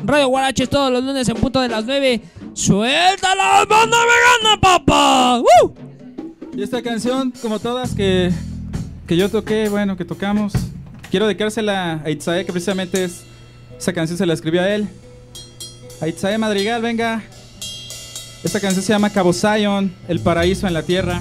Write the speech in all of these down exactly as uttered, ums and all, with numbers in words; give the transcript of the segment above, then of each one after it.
Radio Guaraches todos los lunes en punto de las nueve. ¡Suelta la banda vegana, papá! ¡Uh! Y esta canción, como todas que, que yo toqué, bueno, que tocamos, quiero dedicársela a Itzae, que precisamente es, esa canción se la escribió a él. A Itzae Madrigal, venga. Esta canción se llama Cabo Zion, el paraíso en la tierra.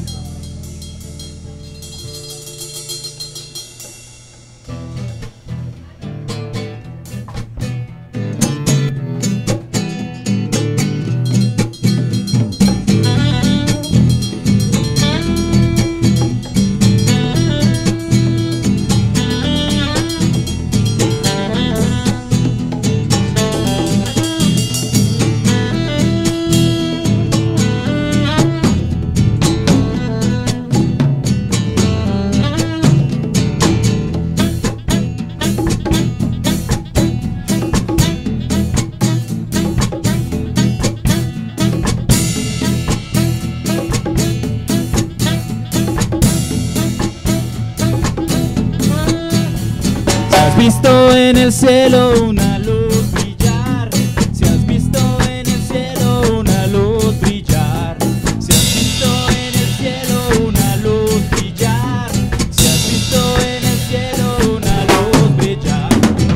Visto en el cielo una luz brillar, si has visto en el cielo una luz brillar, si has visto en el cielo una luz brillar, si has visto en el cielo una luz brillar.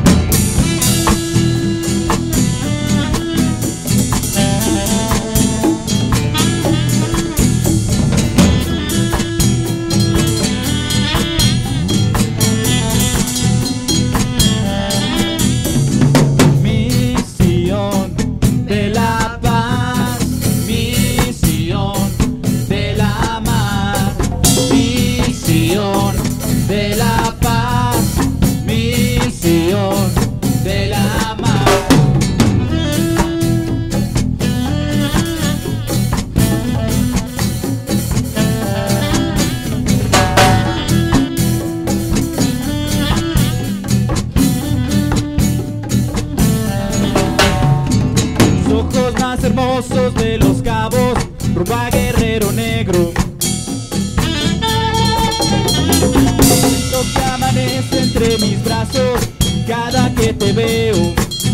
De la paz, misión de la mar. Los ojos más hermosos de los cabos, rumba guerrero negro. Siento que amanece entre mis brazos cada que te veo.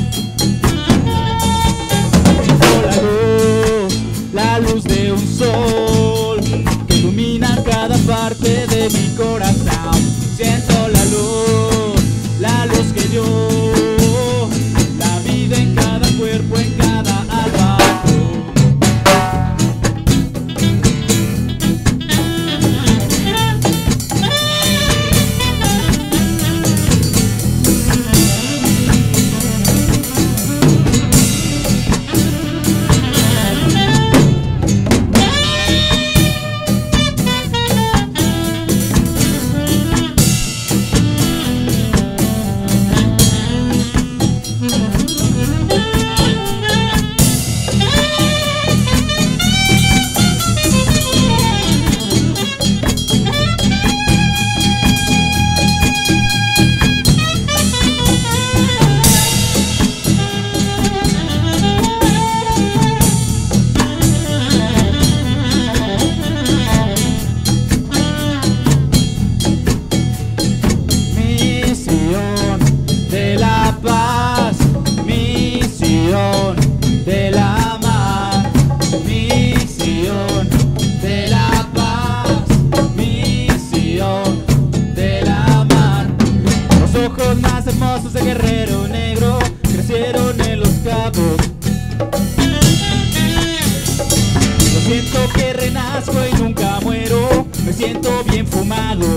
Siento la luz, la luz de un sol que ilumina cada parte de mi corazón. Siento la luz, la luz que dio la vida en cada cuerpo, en cada alma. De la mar, misión de la paz, misión de la mar. Los ojos más hermosos de guerrero negro crecieron en los cabos. Yo siento que renazco y nunca muero, me siento bien fumado.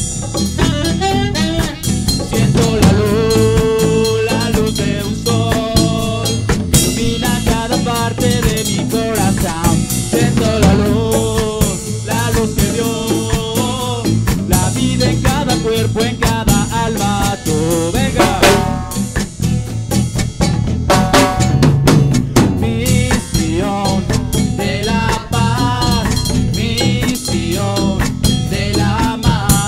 Siento la luz, la luz de un sol que ilumina cada parte de mi corazón. Siento la luz, la luz que dio la vida en cada cuerpo, en cada alma. Tú, venga. Misión de la paz, misión de la mar.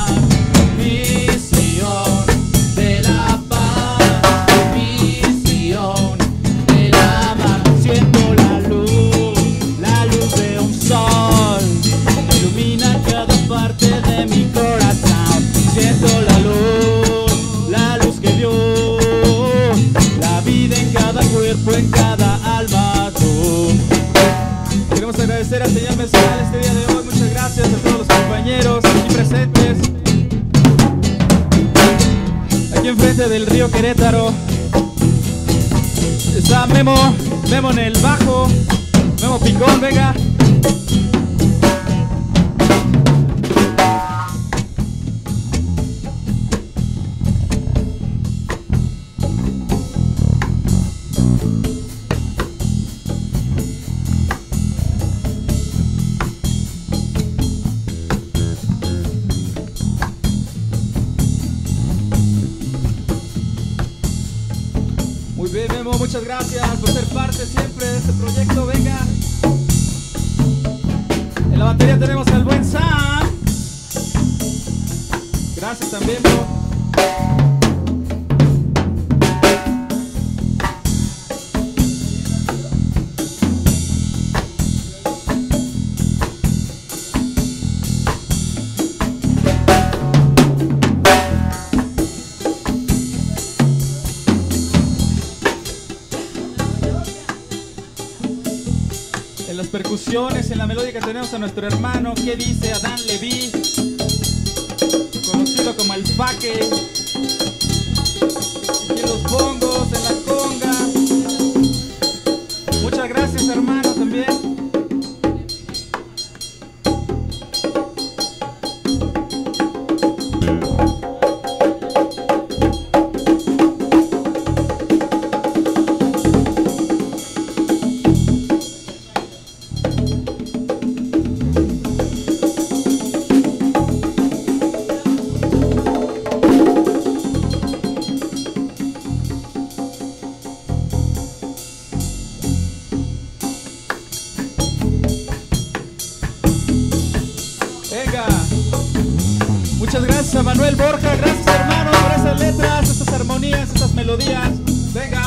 cuerpo, en cada alma tú. Queremos agradecer al señor Mezcal este día de hoy. Muchas gracias a todos los compañeros aquí presentes. Aquí enfrente del río Querétaro está Memo, Memo en el bajo, Memo Picón, venga. Muy bien, Memo, muchas gracias por ser parte siempre de este proyecto, venga. En la batería tenemos al buen Sam. Gracias también, Memo. En las percusiones, en la melódica tenemos a nuestro hermano, ¿qué dice? Adán Leví, conocido como el Faque. Aquí en los bongos, en la conga. Muchas gracias, hermano, también. Venga, muchas gracias a Manuel Borja, gracias hermano por esas letras, esas armonías, esas melodías. Venga.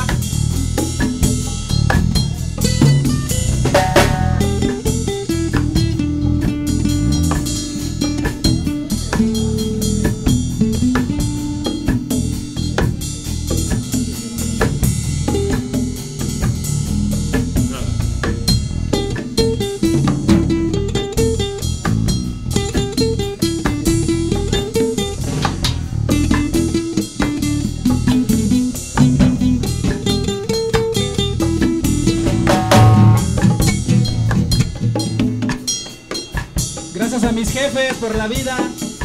Gracias a mis jefes por la vida.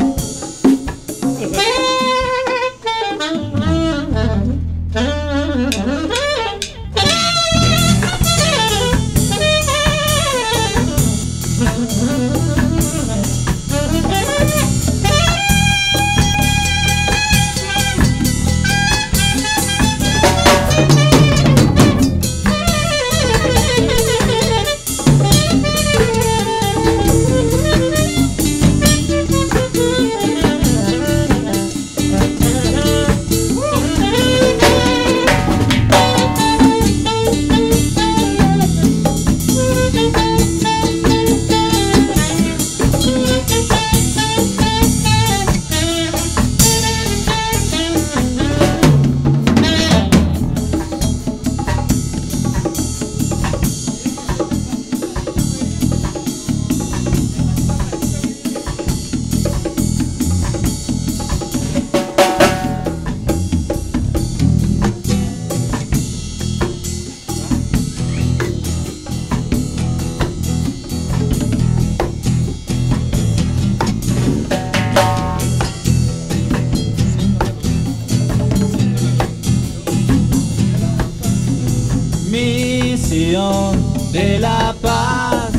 Misión de la paz,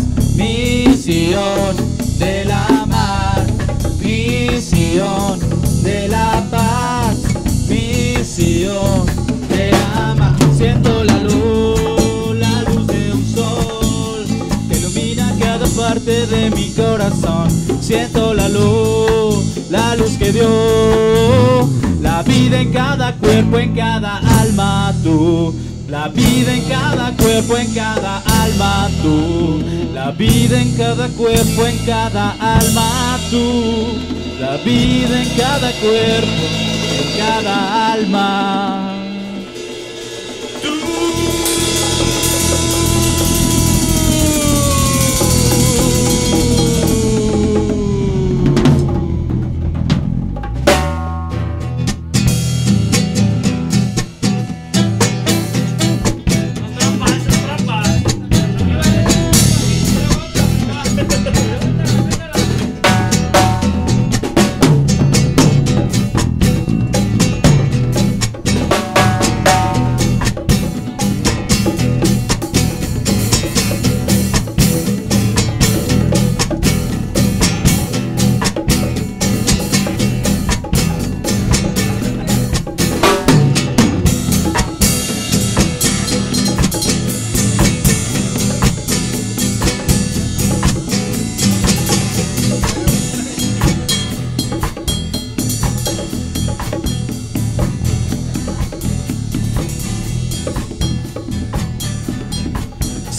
misión de la mar, misión de la paz, misión de amar. Siento la luz, la luz de un sol que ilumina cada parte de mi corazón. Siento la luz, la luz que dio la vida en cada cuerpo, en cada alma tú. La vida en cada cuerpo, en cada alma tú. La vida en cada cuerpo, en cada alma tú. La vida en cada cuerpo, en cada alma tú.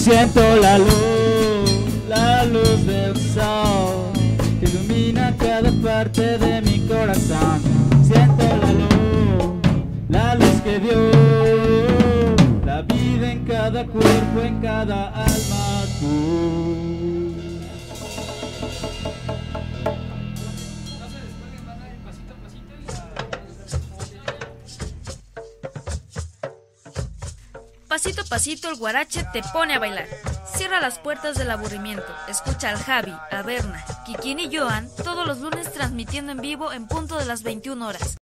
Siento la luz, la luz del sol que ilumina cada parte de mi corazón. Siento la luz, la luz que dio la vida en cada cuerpo, en cada alma, tú. Pasito a pasito el guarache te pone a bailar. Cierra las puertas del aburrimiento. Escucha al Javi, a Berna, Kikín y Joan todos los lunes transmitiendo en vivo en punto de las veintiuna horas.